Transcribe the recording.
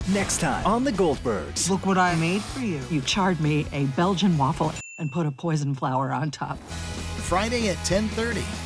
Next time on The Goldbergs. Look what I made for you. You charred me a Belgian waffle and put a poison flower on top. Friday at 10:30.